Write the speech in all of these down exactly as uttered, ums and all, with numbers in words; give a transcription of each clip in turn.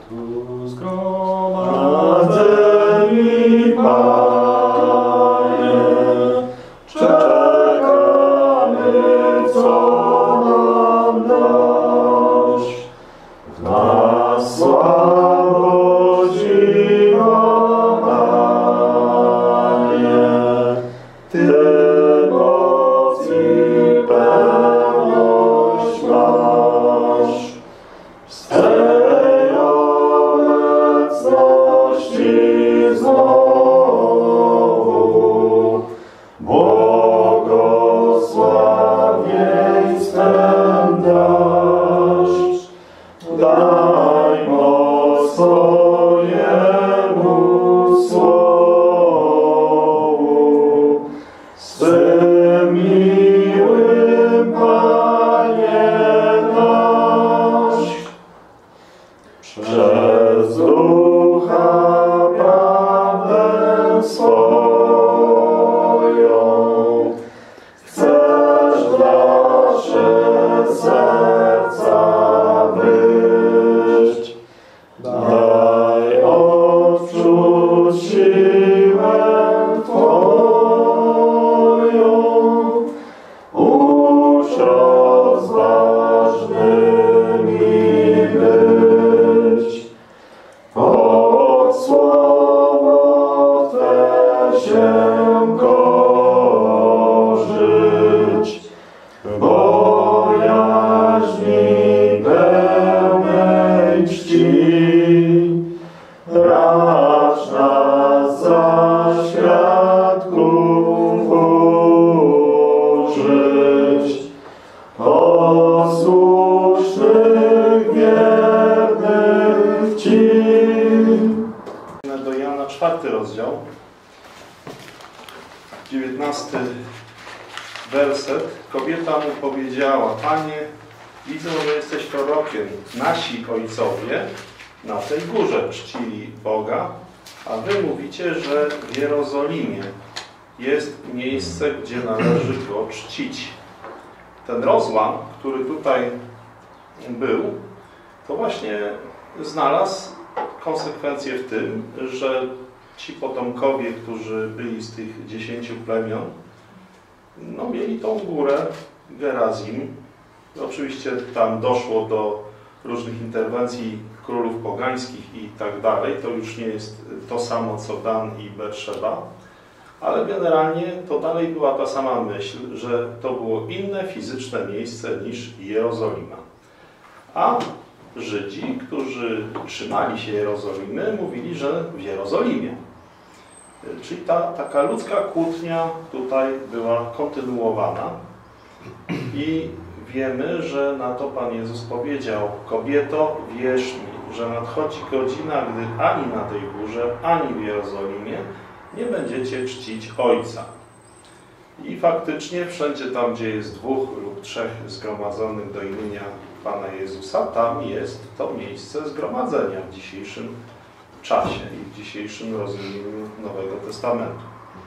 Tu zgromadzeni, Panie, czekamy, co nam dasz. W nas słabość i wahanie, Ty moc i pełność masz. W swej obecności znowu błogosławieństwem dasz. Daj moc swojemu słowu, swym miłym Panie nasz. Przez Ducha prawdę swoją chcesz w nasze serca wyjść. Daj odczuć siłę Twoją, ucz rozważnymi być. Pod słowo Twe się korzyć, w bojaźni pełnej czci. Racz nas za świadków użyć, posłusznych, wiernych Ci. Do Jana czwarty rozdział, dziewiętnasty werset. Kobieta mu powiedziała: Panie, widzę, że jesteś prorokiem. Nasi ojcowie na tej górze czcili Boga, a wy mówicie, że w Jerozolimie jest miejsce, gdzie należy Go czcić. Ten rozłam, który tutaj był, to właśnie znalazł konsekwencje w tym, że ci potomkowie, którzy byli z tych dziesięciu plemion, no mieli tą górę Gerazim. Oczywiście tam doszło do różnych interwencji królów pogańskich i tak dalej. To już nie jest to samo, co Dan i Berszeba, ale generalnie to dalej była ta sama myśl, że to było inne fizyczne miejsce niż Jerozolima. A Żydzi, którzy trzymali się Jerozolimy, mówili, że w Jerozolimie. Czyli ta taka ludzka kłótnia tutaj była kontynuowana i wiemy, że na to Pan Jezus powiedział: kobieto, wierz mi, że nadchodzi godzina, gdy ani na tej górze, ani w Jerozolimie nie będziecie czcić Ojca. I faktycznie wszędzie tam, gdzie jest dwóch lub trzech zgromadzonych do imienia Pana Jezusa, tam jest to miejsce zgromadzenia w dzisiejszym czasie i w dzisiejszym rozumieniu Nowego Testamentu.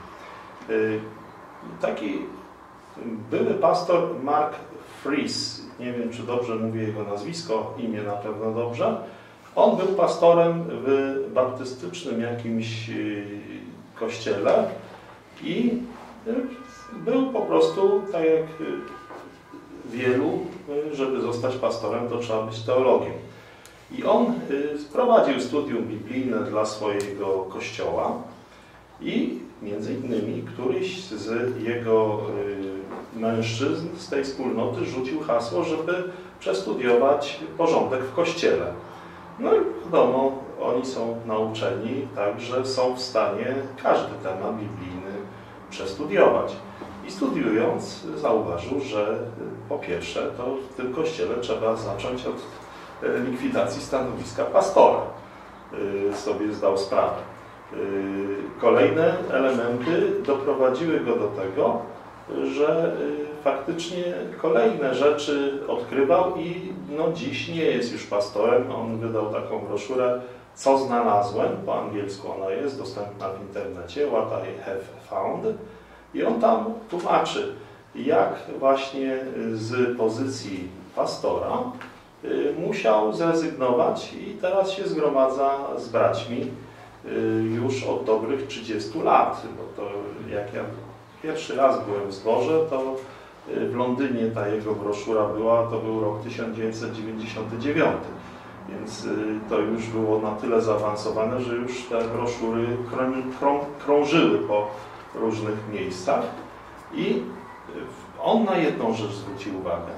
Taki były pastor Mark Fries, nie wiem, czy dobrze mówię jego nazwisko, imię na pewno dobrze. On był pastorem w baptystycznym jakimś kościele i był po prostu, tak jak wielu, żeby zostać pastorem, to trzeba być teologiem. I on prowadził studium biblijne dla swojego kościoła i między innymi któryś z jego mężczyzn z tej wspólnoty rzucił hasło, żeby przestudiować porządek w kościele. No i wiadomo, oni są nauczeni tak, że są w stanie każdy temat biblijny przestudiować. I studiując zauważył, że po pierwsze to w tym kościele trzeba zacząć od likwidacji stanowiska pastora. Sobie zdał sprawę. Kolejne elementy doprowadziły go do tego, że faktycznie kolejne rzeczy odkrywał i no dziś nie jest już pastorem. On wydał taką broszurę Co znalazłem, po angielsku ona jest dostępna w internecie, What I have found. I on tam tłumaczy, jak właśnie z pozycji pastora musiał zrezygnować i teraz się zgromadza z braćmi już od dobrych trzydziestu lat, bo to jak ja pierwszy raz byłem w zborze, to w Londynie ta jego broszura była, to był rok tysiąc dziewięćset dziewięćdziesiąty dziewiąty, więc to już było na tyle zaawansowane, że już te broszury krążyły po różnych miejscach i on na jedną rzecz zwrócił uwagę,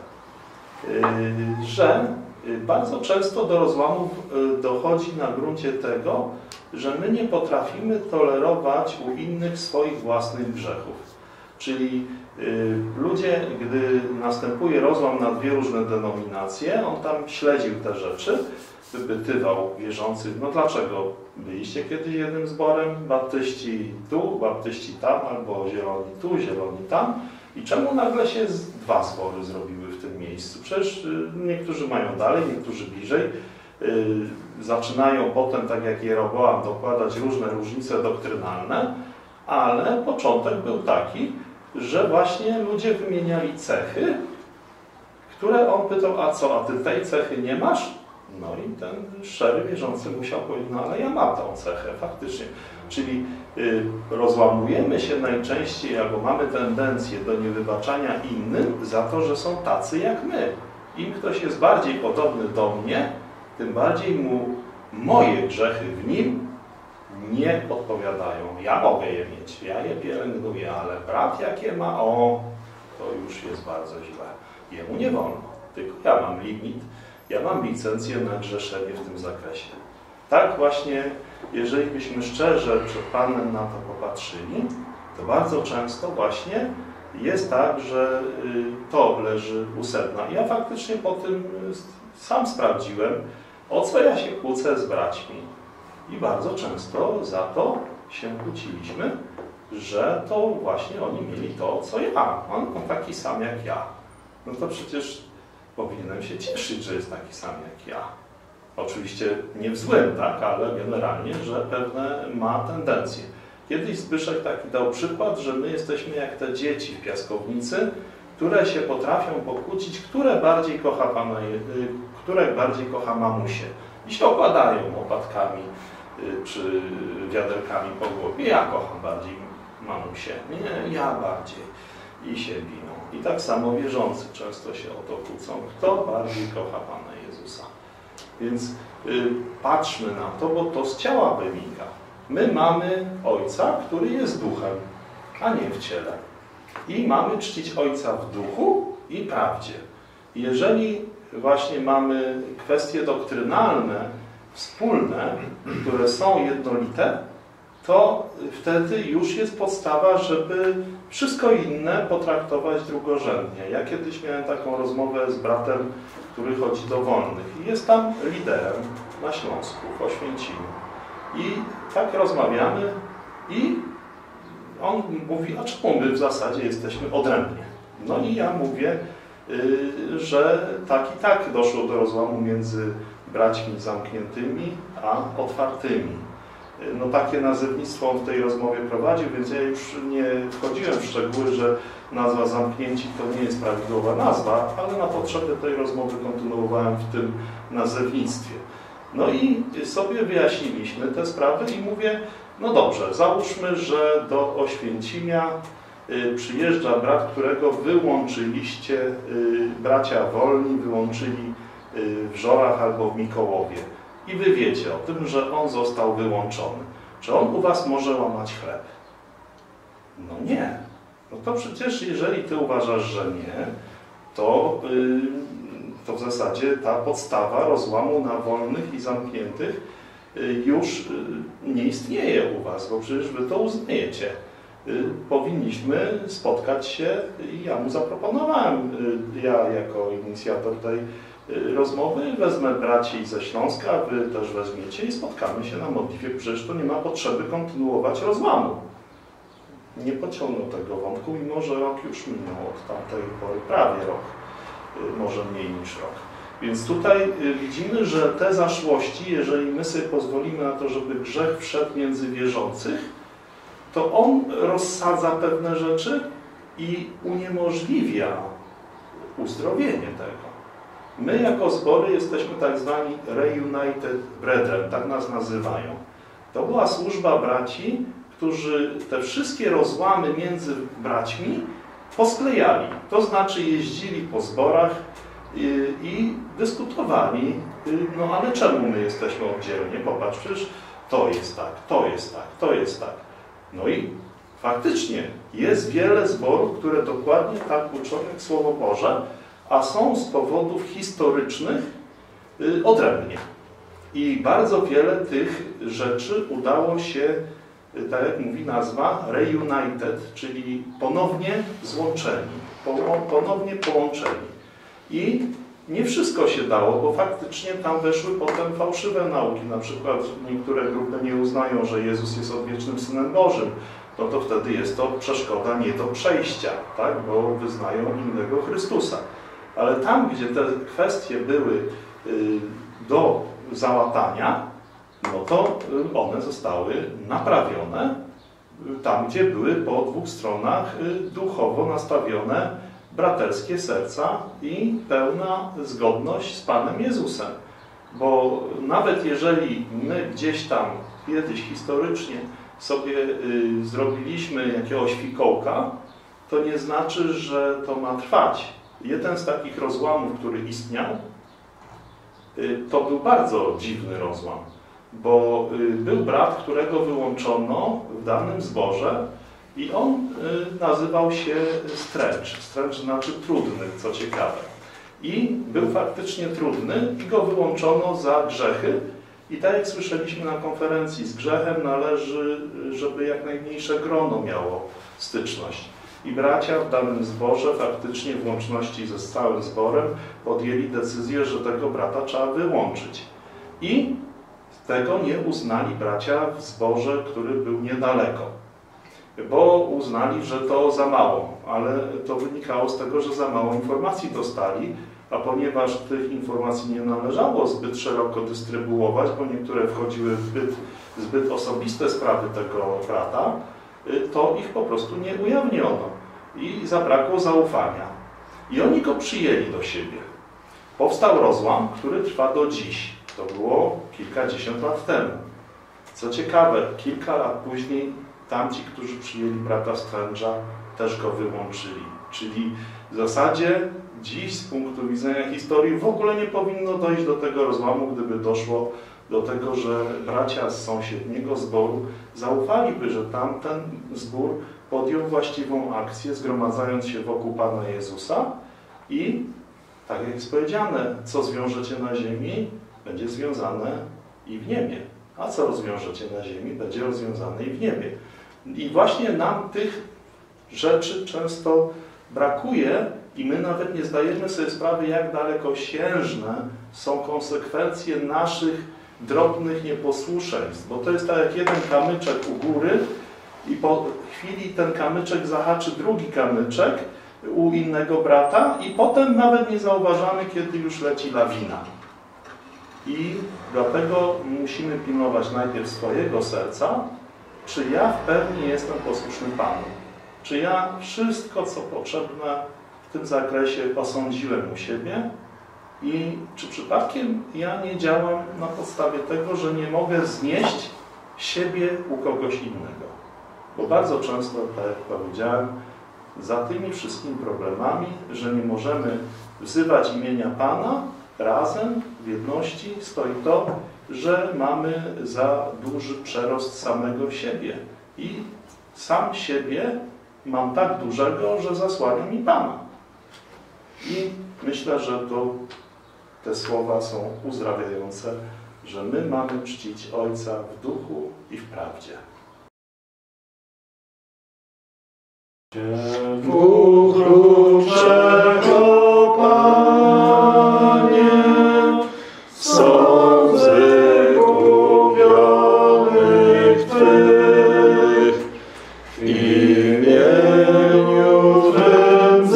że bardzo często do rozłamów dochodzi na gruncie tego, że my nie potrafimy tolerować u innych swoich własnych grzechów. Czyli y, ludzie, gdy następuje rozłam na dwie różne denominacje, on tam śledził te rzeczy, wypytywał wierzących, no dlaczego byliście kiedyś jednym zborem, baptyści tu, baptyści tam, albo zieloni tu, zieloni tam i czemu nagle się z, dwa zbory zrobiły w tym miejscu? Przecież y, niektórzy mają dalej, niektórzy bliżej. Zaczynają potem, tak jak Jeroboam, dokładać różne różnice doktrynalne, ale początek był taki, że właśnie ludzie wymieniali cechy, które on pytał, a co, a ty tej cechy nie masz? No i ten szczery wierzący musiał powiedzieć, no ale ja mam tą cechę, faktycznie. Czyli y, rozłamujemy się najczęściej, albo mamy tendencję do niewybaczania innym za to, że są tacy jak my. Im ktoś jest bardziej podobny do mnie, tym bardziej mu moje grzechy w nim nie odpowiadają. Ja mogę je mieć, ja je pielęgnuję, ale brat jakie ma, o, to już jest bardzo źle. Jemu nie wolno, tylko ja mam limit, ja mam licencję na grzeszenie w tym zakresie. Tak właśnie, jeżeli byśmy szczerze przed Panem na to popatrzyli, to bardzo często właśnie jest tak, że to leży u sedna. Ja faktycznie po tym sam sprawdziłem, o co ja się kłócę z braćmi. I bardzo często za to się kłóciliśmy, że to właśnie oni mieli to, co ja. On taki sam jak ja. No to przecież powinienem się cieszyć, że jest taki sam jak ja. Oczywiście nie w złym, tak, ale generalnie, że pewne ma tendencje. Kiedyś Zbyszek taki dał przykład, że my jesteśmy jak te dzieci w piaskownicy, które się potrafią pokłócić, które bardziej kocha Pana, które bardziej kocha mamusię. I się opadają opadkami czy wiaderkami po głowie. Ja kocham bardziej mamusię, nie, ja bardziej. I się biną. I tak samo wierzący często się o to kłócą. Kto bardziej kocha Pana Jezusa? Więc y, patrzmy na to, bo to z ciała wynika. My mamy Ojca, który jest duchem, a nie w ciele. I mamy czcić Ojca w duchu i prawdzie. Jeżeli właśnie mamy kwestie doktrynalne, wspólne, które są jednolite, to wtedy już jest podstawa, żeby wszystko inne potraktować drugorzędnie. Ja kiedyś miałem taką rozmowę z bratem, który chodzi do wolnych i jest tam liderem na Śląsku, w Oświęcimiu. I tak rozmawiamy i on mówi, a czemu my w zasadzie jesteśmy odrębnie? No i ja mówię, yy, że tak i tak doszło do rozłamu między braćmi zamkniętymi a otwartymi. No takie nazewnictwo on w tej rozmowie prowadził, więc ja już nie wchodziłem w szczegóły, że nazwa zamknięci to nie jest prawidłowa nazwa, ale na potrzeby tej rozmowy kontynuowałem w tym nazewnictwie. No i sobie wyjaśniliśmy te sprawy i mówię, no dobrze, załóżmy, że do Oświęcimia przyjeżdża brat, którego wyłączyliście, bracia wolni wyłączyli w Żorach albo w Mikołowie. I wy wiecie o tym, że on został wyłączony. Czy on u was może łamać chleb? No nie. No to przecież jeżeli ty uważasz, że nie, to, yy, to w zasadzie ta podstawa rozłamu na wolnych i zamkniętych yy, już yy, nie istnieje u was, bo przecież wy to uznajecie. Yy, powinniśmy spotkać się i ja mu zaproponowałem, yy, ja jako inicjator tej rozmowy, wezmę braci ze Śląska, wy też weźmiecie i spotkamy się na modlitwie. Przecież to nie ma potrzeby kontynuować rozłamu. Nie pociągnął tego wątku, mimo że rok już minął od tamtej pory, prawie rok, może mniej niż rok. Więc tutaj widzimy, że te zaszłości, jeżeli my sobie pozwolimy na to, żeby grzech wszedł między wierzących, to on rozsadza pewne rzeczy i uniemożliwia uzdrowienie tego. My jako zbory jesteśmy tak zwani Reunited Brethren, tak nas nazywają. To była służba braci, którzy te wszystkie rozłamy między braćmi posklejali. To znaczy jeździli po zborach i, i dyskutowali, no ale czemu my jesteśmy oddzielnie? Popatrz, przecież to jest tak, to jest tak, to jest tak. No i faktycznie jest wiele zborów, które dokładnie tak uczą jak Słowo Boże, a są z powodów historycznych y, odrębnie. I bardzo wiele tych rzeczy udało się, y, tak jak mówi nazwa, reunited, czyli ponownie złączeni, po, ponownie połączeni. I nie wszystko się dało, bo faktycznie tam weszły potem fałszywe nauki. Na przykład niektóre grupy nie uznają, że Jezus jest odwiecznym Synem Bożym. No to wtedy jest to przeszkoda nie do przejścia, tak? Bo wyznają innego Chrystusa. Ale tam, gdzie te kwestie były do załatania, no to one zostały naprawione tam, gdzie były po dwóch stronach duchowo nastawione braterskie serca i pełna zgodność z Panem Jezusem. Bo nawet jeżeli my gdzieś tam kiedyś historycznie sobie zrobiliśmy jakiegoś fikołka, to nie znaczy, że to ma trwać. Jeden z takich rozłamów, który istniał, to był bardzo dziwny rozłam, bo był brat, którego wyłączono w danym zborze i on nazywał się Strange. Strange znaczy trudny, co ciekawe. I był faktycznie trudny i go wyłączono za grzechy. I tak jak słyszeliśmy na konferencji, z grzechem należy, żeby jak najmniejsze grono miało styczność. I bracia w danym zborze faktycznie w łączności ze całym zborem podjęli decyzję, że tego brata trzeba wyłączyć. I tego nie uznali bracia w zborze, który był niedaleko. Bo uznali, że to za mało, ale to wynikało z tego, że za mało informacji dostali, a ponieważ tych informacji nie należało zbyt szeroko dystrybuować, bo niektóre wchodziły w zbyt, zbyt osobiste sprawy tego brata, to ich po prostu nie ujawniono i zabrakło zaufania. I oni go przyjęli do siebie. Powstał rozłam, który trwa do dziś. To było kilkadziesiąt lat temu. Co ciekawe, kilka lat później tamci, którzy przyjęli brata Strange'a, też go wyłączyli. Czyli w zasadzie dziś z punktu widzenia historii w ogóle nie powinno dojść do tego rozłamu, gdyby doszło do tego, że bracia z sąsiedniego zboru zaufaliby, że tamten zbór podjął właściwą akcję, zgromadzając się wokół Pana Jezusa i, tak jak jest powiedziane, co zwiążecie na ziemi, będzie związane i w niebie. A co rozwiążecie na ziemi, będzie rozwiązane i w niebie. I właśnie nam tych rzeczy często brakuje i my nawet nie zdajemy sobie sprawy, jak dalekosiężne są konsekwencje naszych drobnych nieposłuszeństw. Bo to jest tak jak jeden kamyczek u góry i po chwili ten kamyczek zahaczy drugi kamyczek u innego brata i potem nawet nie zauważamy, kiedy już leci lawina. I dlatego musimy pilnować najpierw swojego serca, czy ja w pełni jestem posłuszny Panu. Czy ja wszystko, co potrzebne w tym zakresie osądziłem u siebie i czy przypadkiem ja nie działam na podstawie tego, że nie mogę znieść siebie u kogoś innego. Bo bardzo często, tak jak powiedziałem, za tymi wszystkimi problemami, że nie możemy wzywać imienia Pana razem, w jedności, stoi to, że mamy za duży przerost samego siebie. I sam siebie mam tak dużego, że zasłania mi Pana. I myślę, że to te słowa są uzdrawiające, że my mamy czcić Ojca w duchu i w prawdzie. Bóg czego, Panie, są zgubionych Twych, w imieniu Twym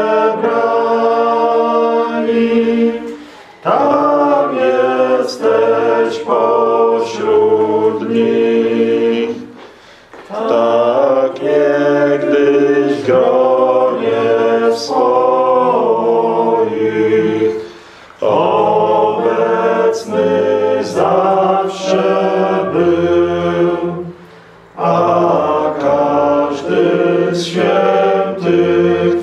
zebrani. Tam jesteś pośród nich, tak niegdyś w gronie swoich obecny zawsze był, a każdy z świętych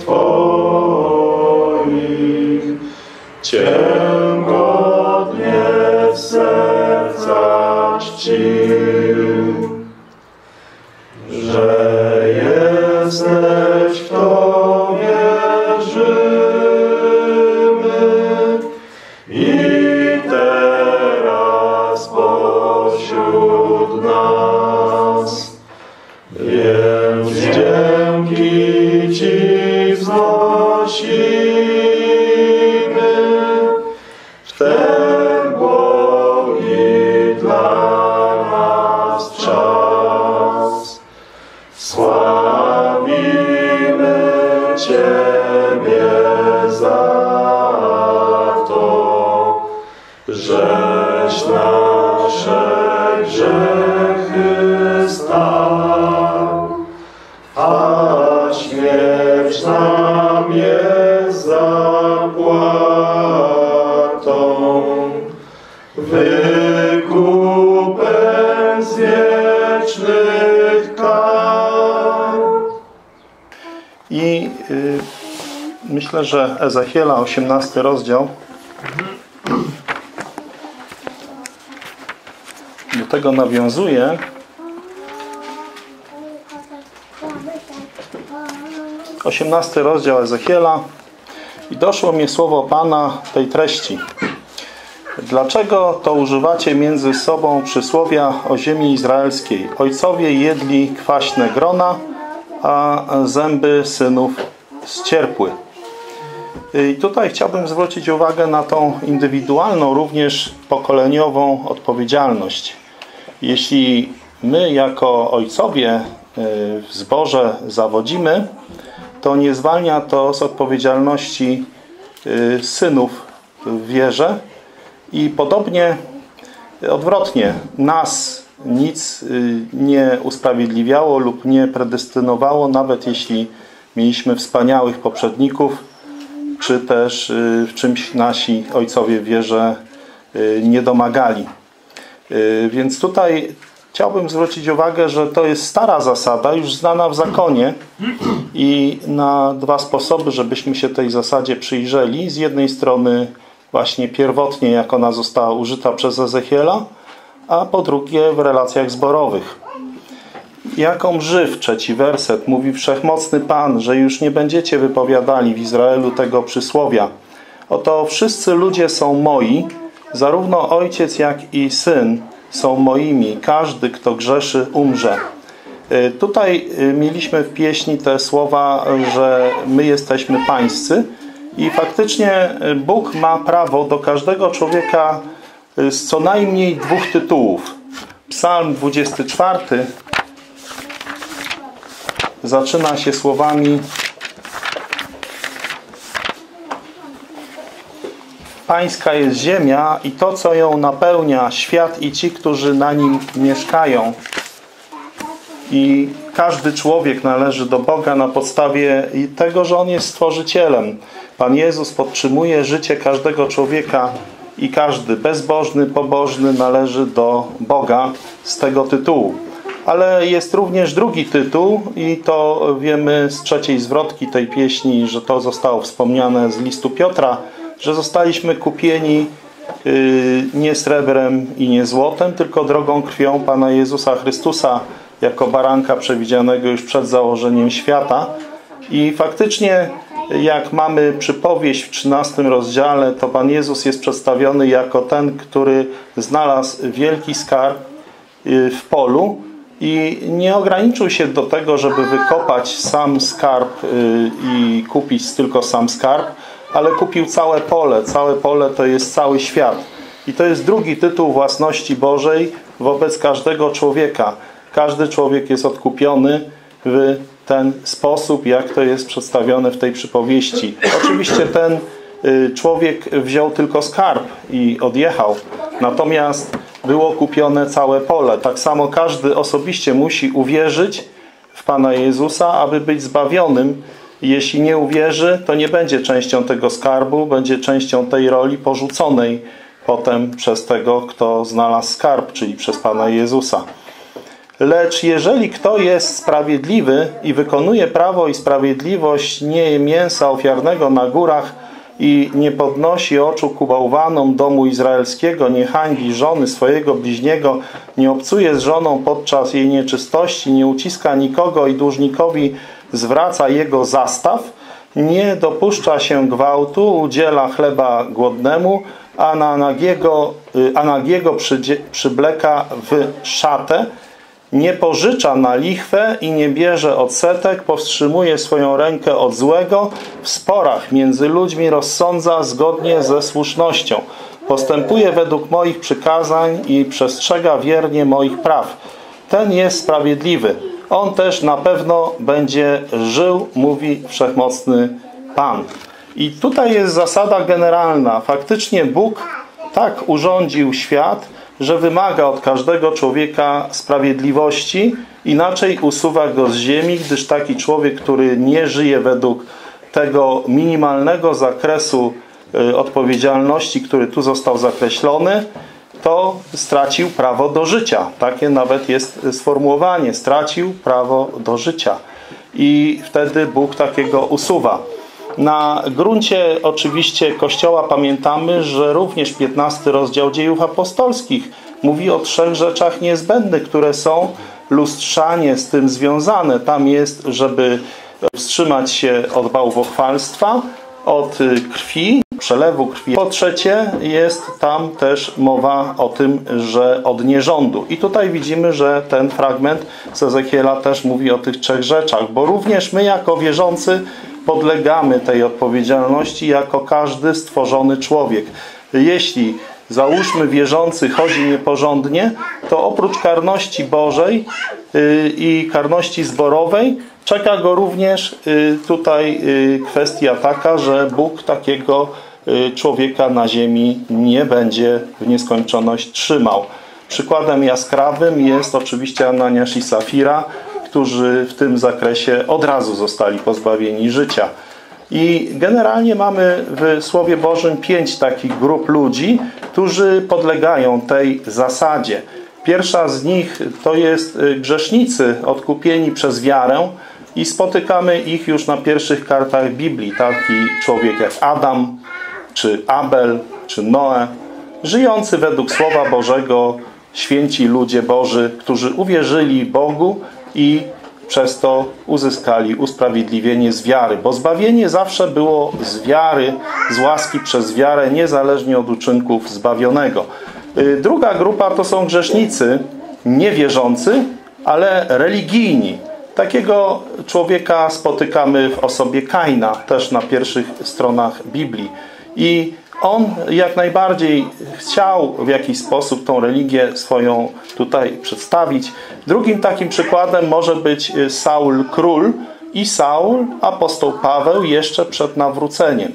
Twoich Cię godnie w serca czcił, że jesteś w Tobie wierzymy i teraz pośród nas. Więc dzięki Ci wznosimy w ten błogi dla nas czas. Sławimy Ciebie za to, żeś nasze grzechy stał, a śmierć nam jest zapłatą, wykupem z wiecznych kar. I y, myślę, że Ezechiela, osiemnasty rozdział, do tego nawiązuje. osiemnasty rozdział Ezechiela. I doszło mi słowo Pana tej treści. Dlaczego to używacie między sobą przysłowia o ziemi izraelskiej? Ojcowie jedli kwaśne grona, a zęby synów ścierpły. I tutaj chciałbym zwrócić uwagę na tą indywidualną, również pokoleniową odpowiedzialność. Jeśli my jako ojcowie w zborze zawodzimy, to nie zwalnia to z odpowiedzialności synów w wierze i podobnie odwrotnie, nas nic nie usprawiedliwiało lub nie predestynowało, nawet jeśli mieliśmy wspaniałych poprzedników, czy też w czymś nasi ojcowie w wierze nie domagali. Więc tutaj chciałbym zwrócić uwagę, że to jest stara zasada, już znana w zakonie i na dwa sposoby, żebyśmy się tej zasadzie przyjrzeli. Z jednej strony właśnie pierwotnie, jak ona została użyta przez Ezechiela, a po drugie w relacjach zborowych. Jaką mrzy, trzeci werset, mówi Wszechmocny Pan, że już nie będziecie wypowiadali w Izraelu tego przysłowia. Oto wszyscy ludzie są moi, zarówno ojciec jak i syn są moimi. Każdy, kto grzeszy, umrze. Tutaj mieliśmy w pieśni te słowa, że my jesteśmy pańscy i faktycznie Bóg ma prawo do każdego człowieka z co najmniej dwóch tytułów. Psalm dwudziesty czwarty zaczyna się słowami: Pańska jest ziemia i to, co ją napełnia, świat i ci, którzy na nim mieszkają. I każdy człowiek należy do Boga na podstawie tego, że On jest Stworzycielem. Pan Jezus podtrzymuje życie każdego człowieka i każdy bezbożny, pobożny należy do Boga z tego tytułu. Ale jest również drugi tytuł i to wiemy z trzeciej zwrotki tej pieśni, że to zostało wspomniane z listu Piotra, że zostaliśmy kupieni yy, nie srebrem i nie złotem, tylko drogą krwią Pana Jezusa Chrystusa, jako baranka przewidzianego już przed założeniem świata. I faktycznie, jak mamy przypowieść w trzynastym rozdziale, to Pan Jezus jest przedstawiony jako ten, który znalazł wielki skarb w polu i nie ograniczył się do tego, żeby wykopać sam skarb i kupić tylko sam skarb, ale kupił całe pole. Całe pole to jest cały świat. I to jest drugi tytuł własności Bożej wobec każdego człowieka. Każdy człowiek jest odkupiony w ten sposób, jak to jest przedstawione w tej przypowieści. Oczywiście ten człowiek wziął tylko skarb i odjechał. Natomiast było kupione całe pole. Tak samo każdy osobiście musi uwierzyć w Pana Jezusa, aby być zbawionym. Jeśli nie uwierzy, to nie będzie częścią tego skarbu, będzie częścią tej roli porzuconej potem przez tego, kto znalazł skarb, czyli przez Pana Jezusa. Lecz jeżeli kto jest sprawiedliwy i wykonuje prawo i sprawiedliwość, nie je mięsa ofiarnego na górach i nie podnosi oczu ku bałwanom domu izraelskiego, nie hańbi żony swojego bliźniego, nie obcuje z żoną podczas jej nieczystości, nie uciska nikogo i dłużnikowi zwraca jego zastaw, nie dopuszcza się gwałtu, udziela chleba głodnemu, a na nagiego, a nagiego przybleka w szatę, nie pożycza na lichwę i nie bierze odsetek, powstrzymuje swoją rękę od złego, w sporach między ludźmi rozsądza zgodnie ze słusznością, postępuje według moich przykazań i przestrzega wiernie moich praw. Ten jest sprawiedliwy. On też na pewno będzie żył, mówi Wszechmocny Pan. I tutaj jest zasada generalna. Faktycznie Bóg tak urządził świat, że wymaga od każdego człowieka sprawiedliwości, inaczej usuwa go z ziemi, gdyż taki człowiek, który nie żyje według tego minimalnego zakresu y, odpowiedzialności, który tu został zakreślony, to stracił prawo do życia. Takie nawet jest sformułowanie. Stracił prawo do życia. I wtedy Bóg takiego usuwa. Na gruncie oczywiście Kościoła pamiętamy, że również piętnasty rozdział Dziejów Apostolskich mówi o trzech rzeczach niezbędnych, które są lustrzanie z tym związane. Tam jest, żeby wstrzymać się od bałwochwalstwa, od krwi, przelewu krwi. Po trzecie jest tam też mowa o tym, że od nierządu. I tutaj widzimy, że ten fragment z Ezechiela też mówi o tych trzech rzeczach, bo również my jako wierzący podlegamy tej odpowiedzialności jako każdy stworzony człowiek. Jeśli, załóżmy, wierzący chodzi nieporządnie, to oprócz karności Bożej yy, i karności zborowej czeka go również yy, tutaj yy, kwestia taka, że Bóg takiego yy, człowieka na ziemi nie będzie w nieskończoność trzymał. Przykładem jaskrawym jest oczywiście Ananiasz i Safira, którzy w tym zakresie od razu zostali pozbawieni życia. I generalnie mamy w Słowie Bożym pięć takich grup ludzi, którzy podlegają tej zasadzie. Pierwsza z nich to jest grzesznicy odkupieni przez wiarę i spotykamy ich już na pierwszych kartach Biblii. Taki człowiek jak Adam, czy Abel, czy Noe, żyjący według Słowa Bożego, święci ludzie Boży, którzy uwierzyli Bogu i przez to uzyskali usprawiedliwienie z wiary. Bo zbawienie zawsze było z wiary, z łaski przez wiarę, niezależnie od uczynków zbawionego. Druga grupa to są grzesznicy niewierzący, ale religijni. Takiego człowieka spotykamy w osobie Kaina, też na pierwszych stronach Biblii. I on jak najbardziej chciał w jakiś sposób tą religię swoją tutaj przedstawić. Drugim takim przykładem może być Saul król i Saul apostoł Paweł jeszcze przed nawróceniem.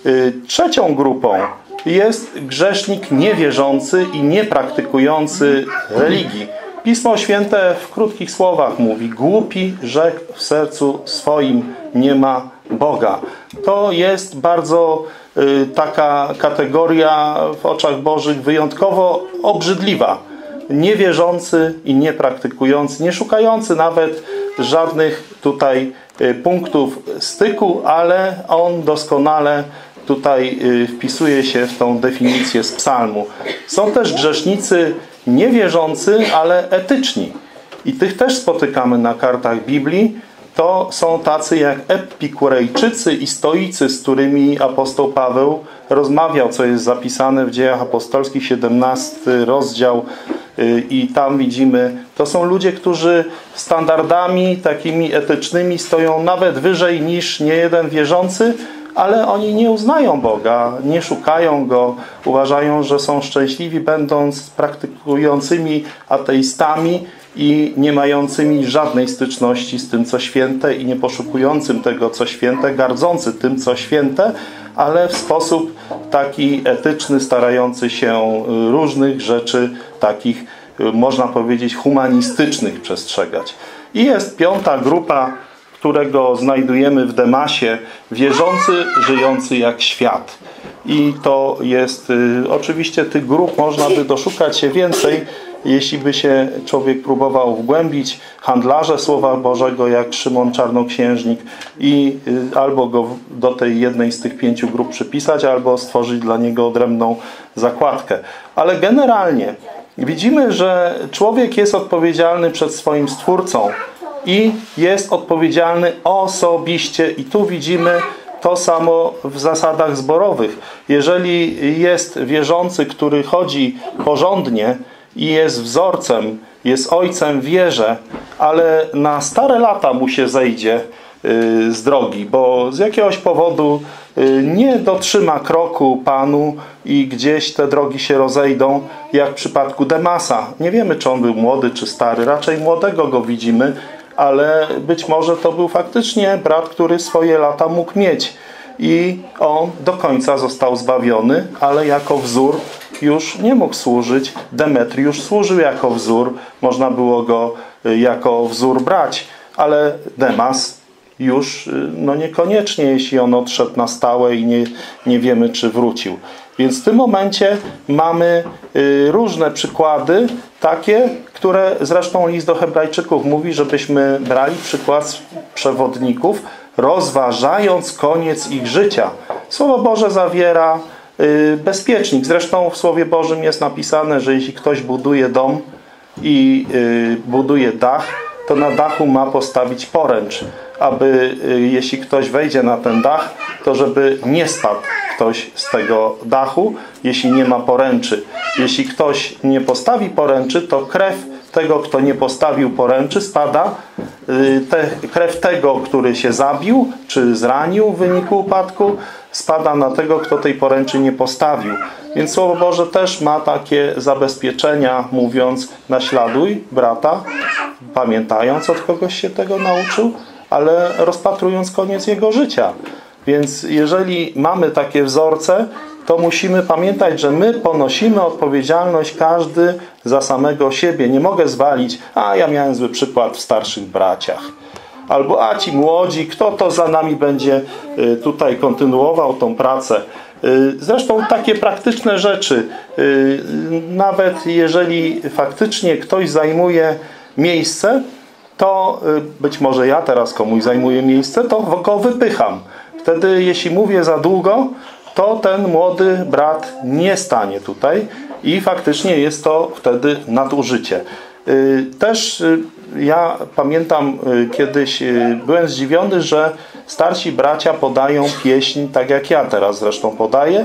Trzecią grupą jest grzesznik niewierzący i niepraktykujący religii. Pismo Święte w krótkich słowach mówi: głupi rzekł w sercu swoim, nie ma Boga. To jest bardzo y, taka kategoria w oczach Bożych wyjątkowo obrzydliwa. Niewierzący i niepraktykujący, nie szukający nawet żadnych tutaj y, punktów styku, ale on doskonale tutaj y, wpisuje się w tą definicję z psalmu. Są też grzesznicy niewierzący, ale etyczni. I tych też spotykamy na kartach Biblii. To są tacy jak Epikurejczycy i Stoicy, z którymi apostoł Paweł rozmawiał, co jest zapisane w Dziejach Apostolskich, siedemnasty rozdział. I tam widzimy, to są ludzie, którzy standardami takimi etycznymi stoją nawet wyżej niż niejeden wierzący, ale oni nie uznają Boga, nie szukają Go, uważają, że są szczęśliwi, będąc praktykującymi ateistami i nie mającymi żadnej styczności z tym, co święte i nie poszukującym tego, co święte, gardzący tym, co święte, ale w sposób taki etyczny, starający się różnych rzeczy takich, można powiedzieć, humanistycznych przestrzegać. I jest piąta grupa, którego znajdujemy w Demasie, wierzący, żyjący jak świat. i to jest, y, oczywiście tych grup można by doszukać się więcej, jeśli by się człowiek próbował wgłębić. Handlarze Słowa Bożego, jak Szymon Czarnoksiężnik, i y, albo go do tej jednej z tych pięciu grup przypisać, albo stworzyć dla niego odrębną zakładkę. Ale generalnie widzimy, że człowiek jest odpowiedzialny przed swoim Stwórcą i jest odpowiedzialny osobiście. I tu widzimy to samo w zasadach zborowych. Jeżeli jest wierzący, który chodzi porządnie i jest wzorcem, jest ojcem w wierze, ale na stare lata mu się zejdzie z drogi, bo z jakiegoś powodu nie dotrzyma kroku Panu i gdzieś te drogi się rozejdą, jak w przypadku Demasa. Nie wiemy, czy on był młody, czy stary. Raczej młodego go widzimy, ale być może to był faktycznie brat, który swoje lata mógł mieć. I on do końca został zbawiony, ale jako wzór już nie mógł służyć. Demetriusz służył jako wzór. Można było go jako wzór brać, ale Demas już no niekoniecznie, jeśli on odszedł na stałe i nie, nie wiemy, czy wrócił. Więc w tym momencie mamy y, różne przykłady, takie, które zresztą list do Hebrajczyków mówi, żebyśmy brali przykład z przewodników, rozważając koniec ich życia. Słowo Boże zawiera y, bezpiecznik. Zresztą w Słowie Bożym jest napisane, że jeśli ktoś buduje dom i y, buduje dach, to na dachu ma postawić poręcz, aby y, jeśli ktoś wejdzie na ten dach, to żeby nie spadł ktoś z tego dachu, jeśli nie ma poręczy. Jeśli ktoś nie postawi poręczy, to krew tego, kto nie postawił poręczy, spada. Y, te, krew tego, który się zabił, czy zranił w wyniku upadku, spada na tego, kto tej poręczy nie postawił. Więc Słowo Boże też ma takie zabezpieczenia, mówiąc: naśladuj brata, pamiętając, od kogoś się tego nauczył, ale rozpatrując koniec jego życia. Więc jeżeli mamy takie wzorce, to musimy pamiętać, że my ponosimy odpowiedzialność każdy za samego siebie. Nie mogę zwalić: a ja miałem zły przykład w starszych braciach. Albo a ci młodzi, kto to za nami będzie tutaj kontynuował tą pracę. Zresztą takie praktyczne rzeczy, nawet jeżeli faktycznie ktoś zajmuje miejsce, to być może ja teraz komuś zajmuję miejsce, to go wypycham. Wtedy, jeśli mówię za długo, to ten młody brat nie stanie tutaj i faktycznie jest to wtedy nadużycie. Też ja pamiętam, kiedyś byłem zdziwiony, że starsi bracia podają pieśń, tak jak ja teraz zresztą podaję,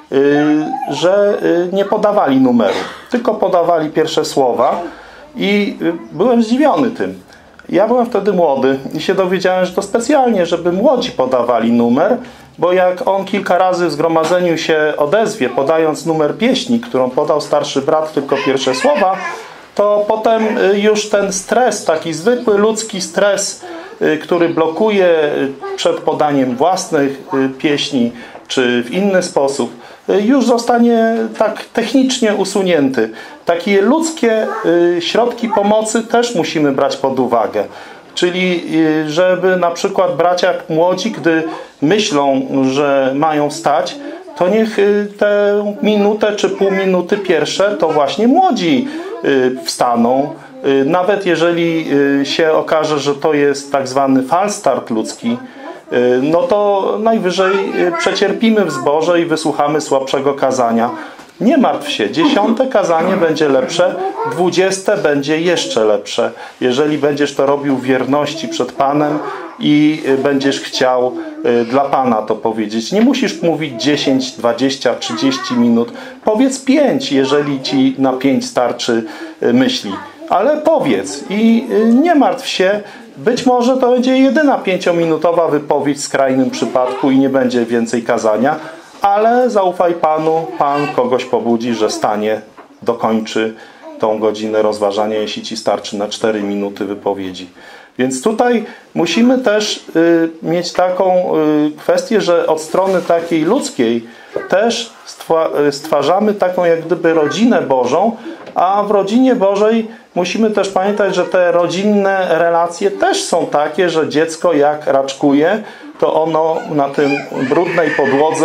że nie podawali numeru, tylko podawali pierwsze słowa i byłem zdziwiony tym. Ja byłem wtedy młody i się dowiedziałem, że to specjalnie, żeby młodzi podawali numer, bo jak on kilka razy w zgromadzeniu się odezwie, podając numer pieśni, którą podał starszy brat, tylko pierwsze słowa, to potem już ten stres, taki zwykły ludzki stres, który blokuje przed podaniem własnych pieśni, czy w inny sposób, już zostanie tak technicznie usunięty. Takie ludzkie środki pomocy też musimy brać pod uwagę. Czyli żeby na przykład bracia młodzi, gdy myślą, że mają stać, to niech tę minutę czy pół minuty pierwsze to właśnie młodzi wstaną. Nawet jeżeli się okaże, że to jest tak zwany false start ludzki, no to najwyżej przecierpimy w zborze i wysłuchamy słabszego kazania. Nie martw się, dziesiąte kazanie będzie lepsze, dwudzieste będzie jeszcze lepsze. Jeżeli będziesz to robił w wierności przed Panem i będziesz chciał dla Pana to powiedzieć. Nie musisz mówić dziesięć, dwadzieścia, trzydzieści minut. Powiedz pięć, jeżeli ci na pięć starczy myśli. Ale powiedz i nie martw się. Być może to będzie jedyna pięciominutowa wypowiedź w skrajnym przypadku i nie będzie więcej kazania, ale zaufaj Panu, Pan kogoś pobudzi, że stanie, dokończy tą godzinę rozważania, jeśli ci starczy na cztery minuty wypowiedzi. Więc tutaj musimy też y, mieć taką y, kwestię, że od strony takiej ludzkiej też stwarzamy taką jak gdyby rodzinę Bożą, a w rodzinie Bożej musimy też pamiętać, że te rodzinne relacje też są takie, że dziecko jak raczkuje, to ono na tym brudnej podłodze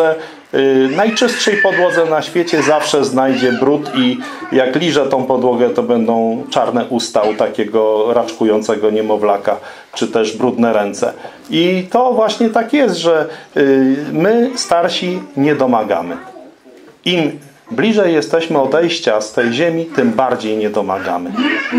y, najczystszej podłodze na świecie zawsze znajdzie brud i jak liże tą podłogę, to będą czarne usta u takiego raczkującego niemowlaka, czy też brudne ręce. I to właśnie tak jest, że y, my starsi nie domagamy. Im bliżej jesteśmy odejścia z tej ziemi, tym bardziej nie domagamy.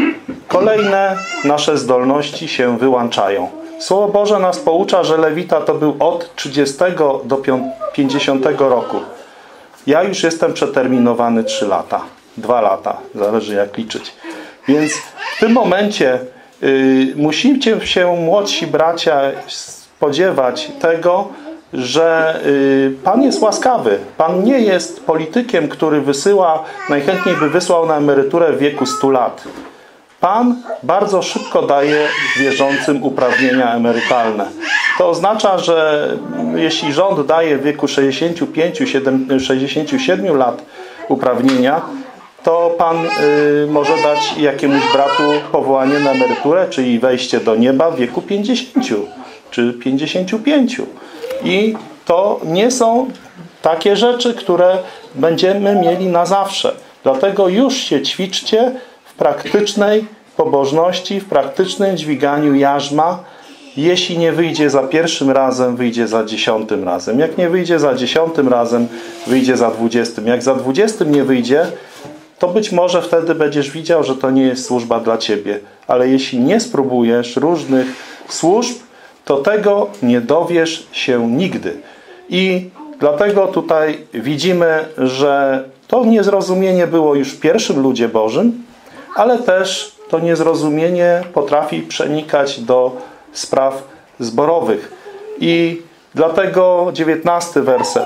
Kolejne nasze zdolności się wyłączają. Słowo Boże nas poucza, że Lewita to był od trzydziestego do pięćdziesiątego roku. Ja już jestem przeterminowany trzy lata. dwa lata. Zależy jak liczyć. Więc w tym momencie y, musicie się, młodsi bracia, spodziewać tego, że y, Pan jest łaskawy. Pan nie jest politykiem, który wysyła, najchętniej by wysłał na emeryturę w wieku stu lat. Pan bardzo szybko daje wierzącym uprawnienia emerytalne. To oznacza, że jeśli rząd daje w wieku sześćdziesięciu pięciu do sześćdziesięciu siedmiu lat uprawnienia, to Pan y, może dać jakiemuś bratu powołanie na emeryturę, czyli wejście do nieba w wieku pięćdziesięciu czy pięćdziesięciu pięciu. I to nie są takie rzeczy, które będziemy mieli na zawsze. Dlatego już się ćwiczcie w praktycznej pobożności, w praktycznym dźwiganiu jarzma. Jeśli nie wyjdzie za pierwszym razem, wyjdzie za dziesiątym razem. Jak nie wyjdzie za dziesiątym razem, wyjdzie za dwudziestym. Jak za dwudziestym nie wyjdzie, to być może wtedy będziesz widział, że to nie jest służba dla ciebie. Ale jeśli nie spróbujesz różnych służb, to tego nie dowiesz się nigdy. I dlatego tutaj widzimy, że to niezrozumienie było już w pierwszym ludzie Bożym, ale też to niezrozumienie potrafi przenikać do spraw zborowych. I dlatego dziewiętnasty werset.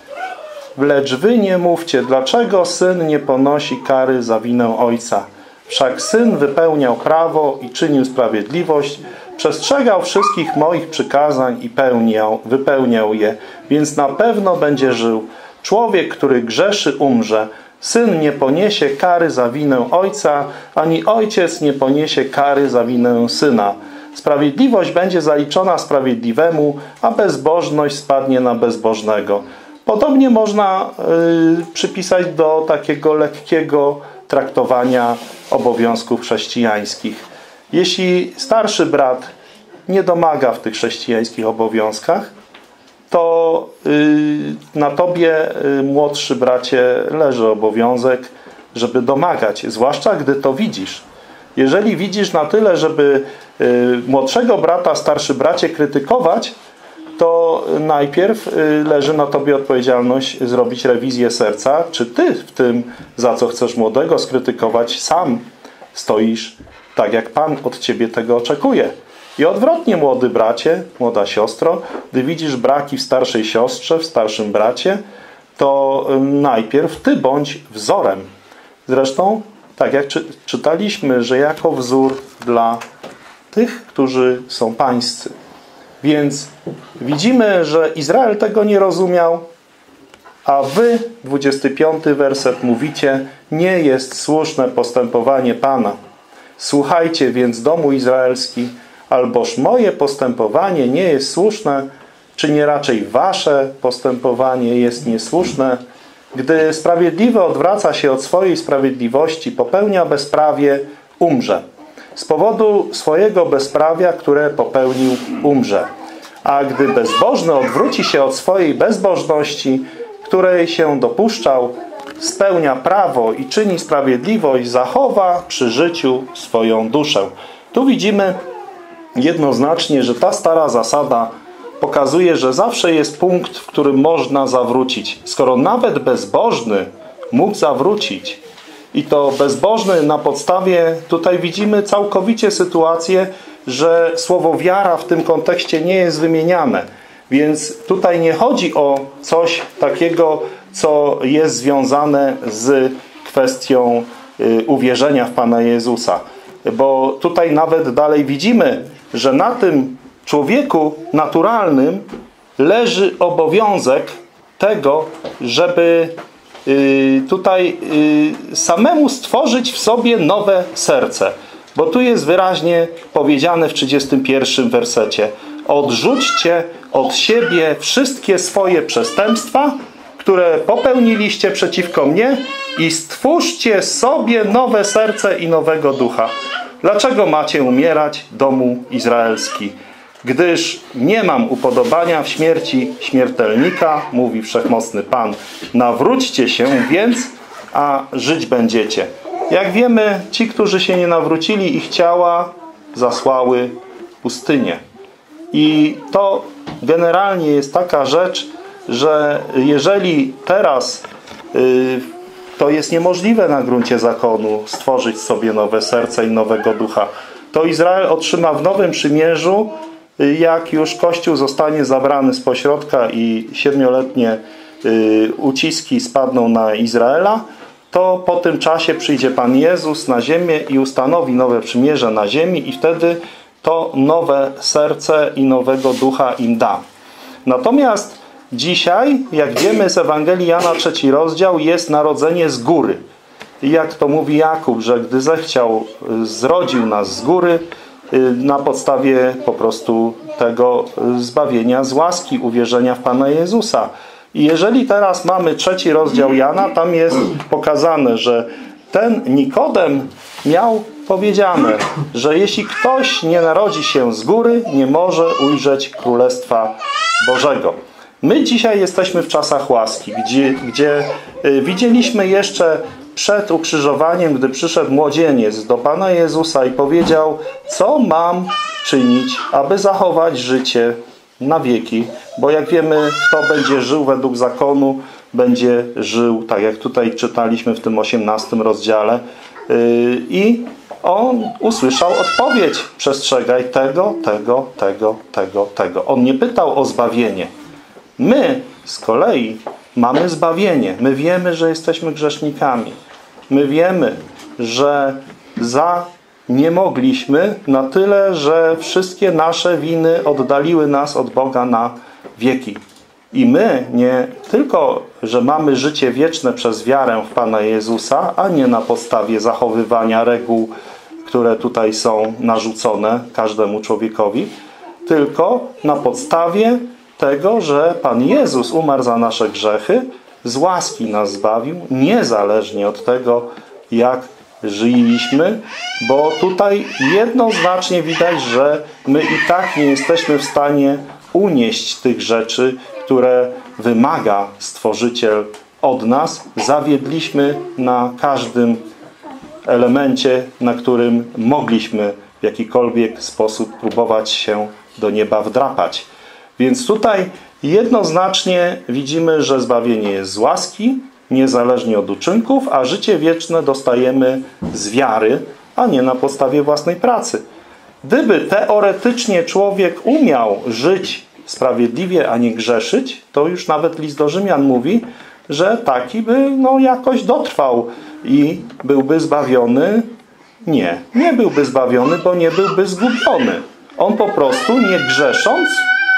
Lecz wy nie mówcie, dlaczego syn nie ponosi kary za winę ojca. Wszak syn wypełniał prawo i czynił sprawiedliwość, przestrzegał wszystkich moich przykazań i pełniał, wypełniał je, więc na pewno będzie żył. Człowiek, który grzeszy, umrze. Syn nie poniesie kary za winę ojca, ani ojciec nie poniesie kary za winę syna. Sprawiedliwość będzie zaliczona sprawiedliwemu, a bezbożność spadnie na bezbożnego. Podobnie można y, przypisać do takiego lekkiego traktowania obowiązków chrześcijańskich. Jeśli starszy brat nie domaga w tych chrześcijańskich obowiązkach, to y, na tobie, y, młodszy bracie, leży obowiązek, żeby domagać, zwłaszcza gdy to widzisz. Jeżeli widzisz na tyle, żeby y, młodszego brata, starszy bracie krytykować, to najpierw y, leży na tobie odpowiedzialność zrobić rewizję serca, czy ty w tym, za co chcesz młodego skrytykować, sam stoisz tak, jak Pan od ciebie tego oczekuje. I odwrotnie, młody bracie, młoda siostro, gdy widzisz braki w starszej siostrze, w starszym bracie, to najpierw ty bądź wzorem. Zresztą, tak jak czy, czytaliśmy, że jako wzór dla tych, którzy są pańscy. Więc widzimy, że Izrael tego nie rozumiał, a wy, dwudziesty piąty werset, mówicie, nie jest słuszne postępowanie Pana. Słuchajcie więc, domu izraelski, alboż moje postępowanie nie jest słuszne, czy nie raczej wasze postępowanie jest niesłuszne? Gdy sprawiedliwy odwraca się od swojej sprawiedliwości, popełnia bezprawie, umrze. Z powodu swojego bezprawia, które popełnił, umrze. A gdy bezbożny odwróci się od swojej bezbożności, której się dopuszczał, spełnia prawo i czyni sprawiedliwość, zachowa przy życiu swoją duszę. Tu widzimy jednoznacznie, że ta stara zasada pokazuje, że zawsze jest punkt, w którym można zawrócić. Skoro nawet bezbożny mógł zawrócić, i to bezbożny na podstawie, tutaj widzimy całkowicie sytuację, że słowo wiara w tym kontekście nie jest wymieniane. Więc tutaj nie chodzi o coś takiego, co jest związane z kwestią y, uwierzenia w Pana Jezusa. Bo tutaj nawet dalej widzimy, że na tym człowieku naturalnym leży obowiązek tego, żeby y, tutaj y, samemu stworzyć w sobie nowe serce. Bo tu jest wyraźnie powiedziane w trzydziestym pierwszym wersecie. Odrzućcie od siebie wszystkie swoje przestępstwa, które popełniliście przeciwko mnie i stwórzcie sobie nowe serce i nowego ducha. Dlaczego macie umierać, domu izraelski? Gdyż nie mam upodobania w śmierci śmiertelnika, mówi wszechmocny Pan. Nawróćcie się więc, a żyć będziecie. Jak wiemy, ci, którzy się nie nawrócili, ich ciała zasłały pustynię. I to generalnie jest taka rzecz, że jeżeli teraz yy, to jest niemożliwe na gruncie zakonu stworzyć sobie nowe serce i nowego ducha, to Izrael otrzyma w Nowym Przymierzu, jak już Kościół zostanie zabrany z pośrodka i siedmioletnie yy, uciski spadną na Izraela, to po tym czasie przyjdzie Pan Jezus na ziemię i ustanowi nowe przymierze na ziemi i wtedy to nowe serce i nowego ducha im da. Natomiast dzisiaj, jak wiemy z Ewangelii Jana trzeci rozdział, jest narodzenie z góry. I jak to mówi Jakub, że gdy zechciał, zrodził nas z góry na podstawie po prostu tego zbawienia z łaski, uwierzenia w Pana Jezusa. I jeżeli teraz mamy trzeci rozdział Jana, tam jest pokazane, że ten Nikodem miał powiedziane, że jeśli ktoś nie narodzi się z góry, nie może ujrzeć Królestwa Bożego. My dzisiaj jesteśmy w czasach łaski, gdzie, gdzie widzieliśmy jeszcze przed ukrzyżowaniem, gdy przyszedł młodzieniec do Pana Jezusa i powiedział, co mam czynić, aby zachować życie na wieki. Bo jak wiemy, kto będzie żył według zakonu, będzie żył, tak jak tutaj czytaliśmy w tym osiemnastym rozdziale. I on usłyszał odpowiedź. Przestrzegaj tego, tego, tego, tego, tego. On nie pytał o zbawienie. My z kolei mamy zbawienie. My wiemy, że jesteśmy grzesznikami. My wiemy, że za nie mogliśmy na tyle, że wszystkie nasze winy oddaliły nas od Boga na wieki. I my nie tylko, że mamy życie wieczne przez wiarę w Pana Jezusa, a nie na podstawie zachowywania reguł, które tutaj są narzucone każdemu człowiekowi, tylko na podstawie tego, że Pan Jezus umarł za nasze grzechy, z łaski nas zbawił, niezależnie od tego, jak żyliśmy, bo tutaj jednoznacznie widać, że my i tak nie jesteśmy w stanie unieść tych rzeczy, które wymaga Stworzyciel od nas. Zawiedliśmy na każdym elemencie, na którym mogliśmy w jakikolwiek sposób próbować się do nieba wdrapać. Więc tutaj jednoznacznie widzimy, że zbawienie jest z łaski, niezależnie od uczynków, a życie wieczne dostajemy z wiary, a nie na podstawie własnej pracy. Gdyby teoretycznie człowiek umiał żyć sprawiedliwie, a nie grzeszyć, to już nawet list do Rzymian mówi, że taki by no, jakoś dotrwał i byłby zbawiony. Nie, nie byłby zbawiony, bo nie byłby zgubiony. On po prostu, nie grzesząc,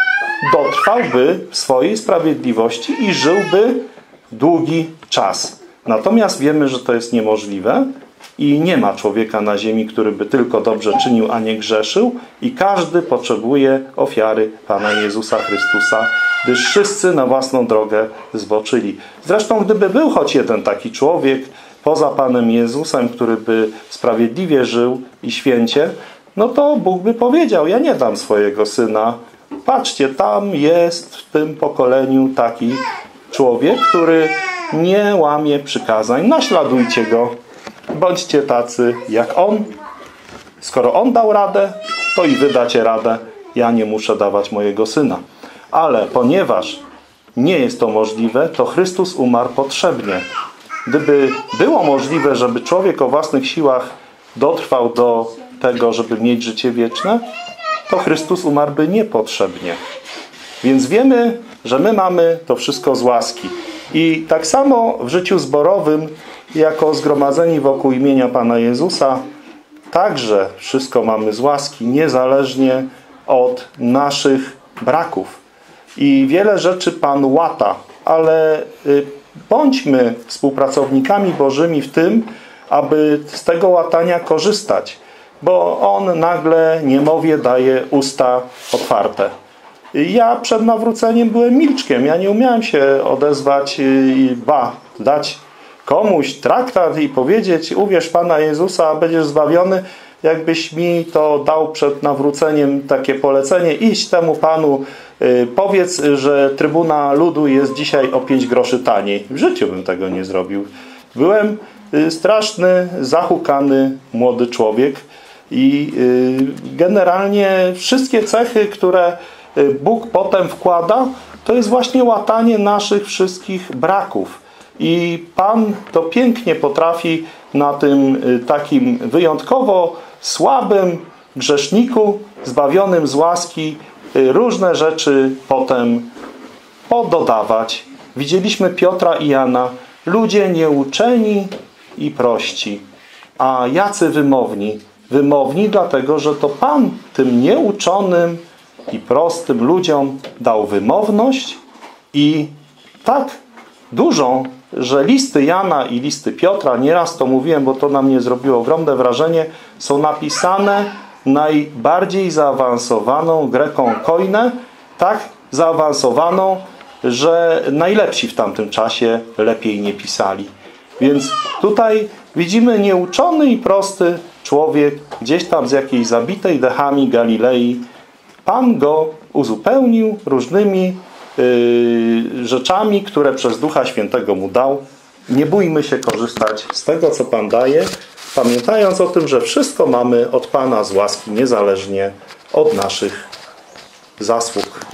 dotrwałby w swojej sprawiedliwości i żyłby długi czas. Natomiast wiemy, że to jest niemożliwe i nie ma człowieka na ziemi, który by tylko dobrze czynił, a nie grzeszył i każdy potrzebuje ofiary Pana Jezusa Chrystusa, gdyż wszyscy na własną drogę zboczyli. Zresztą gdyby był choć jeden taki człowiek poza Panem Jezusem, który by sprawiedliwie żył i święcie, no to Bóg by powiedział, ja nie dam swojego Syna. Patrzcie, tam jest w tym pokoleniu taki człowiek, który nie łamie przykazań. Naśladujcie go. Bądźcie tacy jak on. Skoro on dał radę, to i wy dacie radę. Ja nie muszę dawać mojego Syna. Ale ponieważ nie jest to możliwe, to Chrystus umarł potrzebnie. Gdyby było możliwe, żeby człowiek o własnych siłach dotrwał do tego, żeby mieć życie wieczne, to Chrystus umarłby niepotrzebnie. Więc wiemy, że my mamy to wszystko z łaski. I tak samo w życiu zborowym, jako zgromadzeni wokół imienia Pana Jezusa, także wszystko mamy z łaski, niezależnie od naszych braków. I wiele rzeczy Pan łata, ale bądźmy współpracownikami Bożymi w tym, aby z tego łatania korzystać, bo On nagle niemowie daje usta otwarte. Ja przed nawróceniem byłem milczkiem. Ja nie umiałem się odezwać i ba, dać komuś traktat i powiedzieć: uwierz Pana Jezusa, a będziesz zbawiony. Jakbyś mi to dał przed nawróceniem takie polecenie: iść temu Panu, powiedz, że Trybuna Ludu jest dzisiaj o pięć groszy taniej. W życiu bym tego nie zrobił. Byłem straszny, zahukany młody człowiek i generalnie wszystkie cechy, które Bóg potem wkłada, to jest właśnie łatanie naszych wszystkich braków. I Pan to pięknie potrafi na tym takim wyjątkowo słabym grzeszniku, zbawionym z łaski, różne rzeczy potem pododawać. Widzieliśmy Piotra i Jana, ludzie nieuczeni i prości, a jacy wymowni. Wymowni dlatego, że to Pan tym nieuczonym i prostym ludziom dał wymowność i tak dużą, że listy Jana i listy Piotra, nieraz to mówiłem, bo to na mnie zrobiło ogromne wrażenie, są napisane najbardziej zaawansowaną greką koinę, tak zaawansowaną, że najlepsi w tamtym czasie lepiej nie pisali. Więc tutaj widzimy nieuczony i prosty człowiek, gdzieś tam z jakiejś zabitej dechami Galilei. Pan go uzupełnił różnymi yy, rzeczami, które przez Ducha Świętego mu dał. Nie bójmy się korzystać z tego, co Pan daje, pamiętając o tym, że wszystko mamy od Pana z łaski, niezależnie od naszych zasług.